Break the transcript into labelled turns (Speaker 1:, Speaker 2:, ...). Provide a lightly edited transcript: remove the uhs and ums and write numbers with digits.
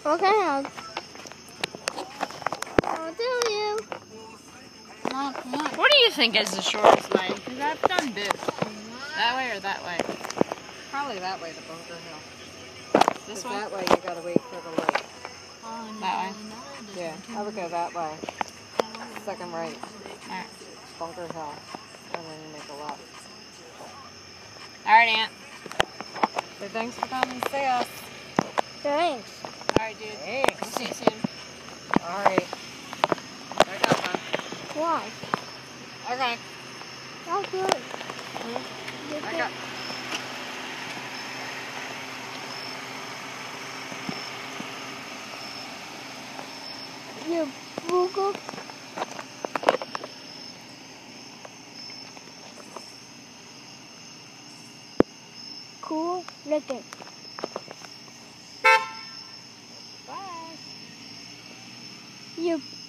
Speaker 1: Okay, I'll do you.
Speaker 2: Mom, come on. What do you think is the shortest way? Because I've done both. That way or that way?
Speaker 3: Probably that way, the Bunker Hill.
Speaker 2: This
Speaker 3: 'Cause
Speaker 2: way?
Speaker 3: that way you gotta wait for the lake.
Speaker 2: That way?
Speaker 3: Yeah, I would go that way. Second right,
Speaker 2: Alright.
Speaker 3: Bunker Hill. And then you make a left.
Speaker 2: Alright, Aunt.
Speaker 3: So thanks for coming to see us.
Speaker 1: Thanks.
Speaker 2: Alright, dude.
Speaker 3: Thanks.
Speaker 2: We'll see you soon.
Speaker 3: Alright. Back up, man.
Speaker 1: Why?
Speaker 3: Okay.
Speaker 1: That's good.
Speaker 3: Back up.
Speaker 1: You Google. Cool looking.
Speaker 3: Bye.
Speaker 1: You